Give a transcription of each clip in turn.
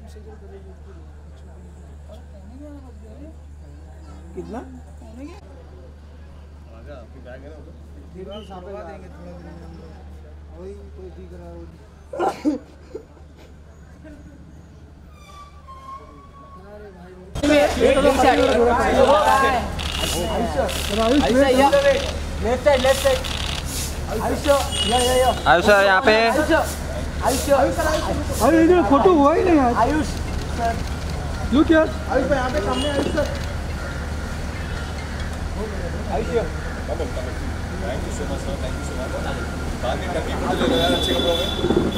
कितना देंगे थोड़ा वही कोई दिख रहा है लेफ्ट साइड आयुष सर यहाँ पे अरे इधर फोटो हुआ ही नहीं आयुष लुक यार आयुष भाई यहाँ पे सामने Ayush sir Ayush thank you so much sir, thank you so much. बाद में टर्की फोटो ले लो यार अच्छे कपड़ों में।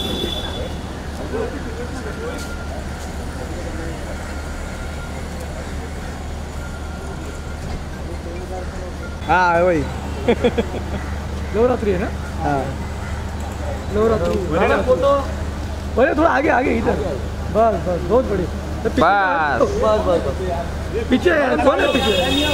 हाँ वही नवरात्रि है ना। हाँ नवरात्रि फोटो बोले थोड़ा आगे आगे इधर बस बस बहुत बड़ी बस पीछे कौन है पीछे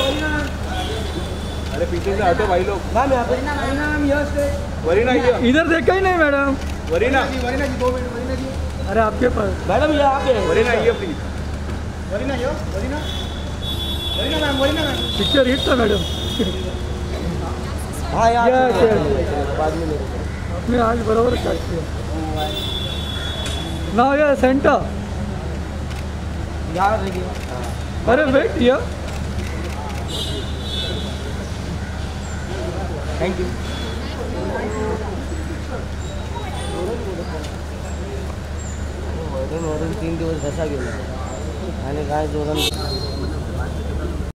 अरे पीछे से हटो भाई लोग। मैम यहाँ पे वरीना इधर देखा ही नहीं मैडम वरीना जी 2 मिनट वरीना जी अरे आपके पास मैडम यहाँ पे वरीना ये please. Varina Varina ma'am picture hit था मैडम हाँ यार बाद में आपने आज बराबर काट किया ना ये सेंटर यार देखिए अरे वेट या थैंक यू वरून 3 दिवस बसा गेला आणि काय जोरान